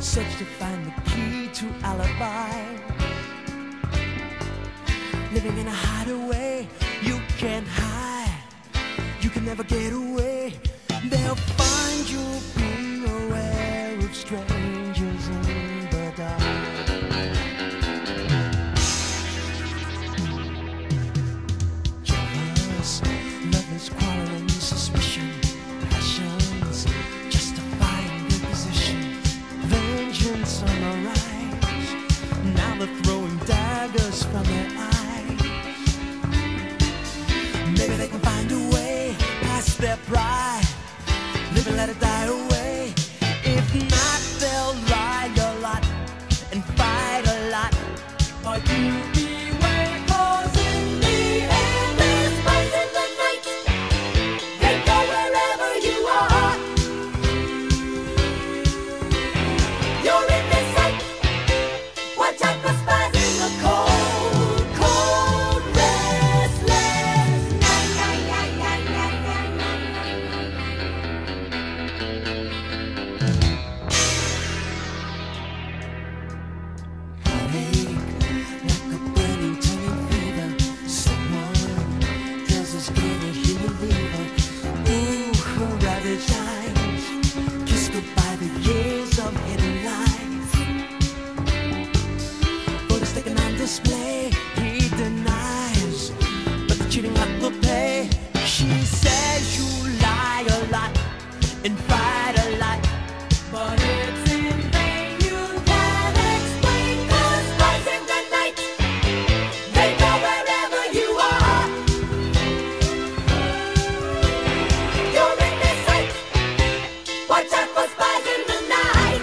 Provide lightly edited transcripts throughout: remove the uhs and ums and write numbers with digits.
search to find the key to alibi. Living in a hideaway, you can't hide, you can never get away. They'll find you being aware of strangers in the dark. Jealous, lovers quarreling, suspicion, passions justifying their position. Vengeance on the rise, now they're throwing daggers from their eyes. Maybe they can find a way past their pride, live and let it die away. If not, they'll lie a lot and fight a lot. But you beware, 'cause in the end there's spies in the night. They go wherever you are. You're in their sight. Watch out for spies in the cold, cold, restless night. Heartache, like a burning, turning fever. Someone tells us good that he will leave her. Ooh, her ravaged eyes kiss goodbye the years of hidden lies. Photos taken on display, he denies, but the cheating lot will pay. She says you lie a lot and fight a lot, but it's in vain. You can't explain, 'cause spies in the night, they go wherever you are. You're in their sight. Watch out for spies in the night.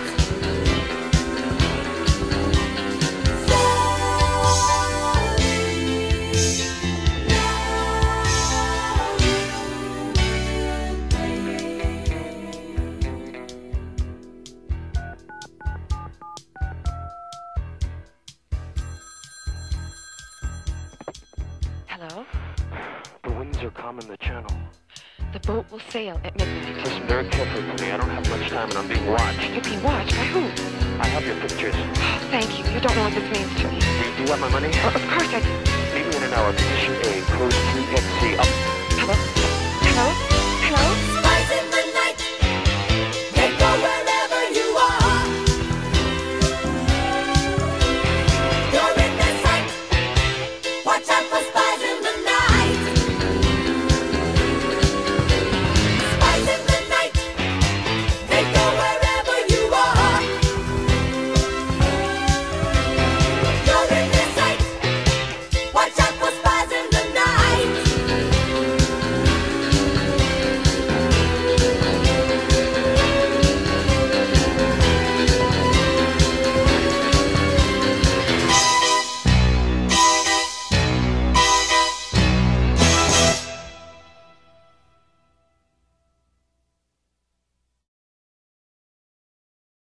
Hello? The winds are calm in the channel. The boat will sail at midnight. Listen very carefully to me. I don't have much time and I'm being watched. You're being watched by who? I have your pictures. Oh, thank you. You don't know what this means to me. Do you want my money? Oh, of course I do. Meet me in an hour. Position A, cruise 3XC, up.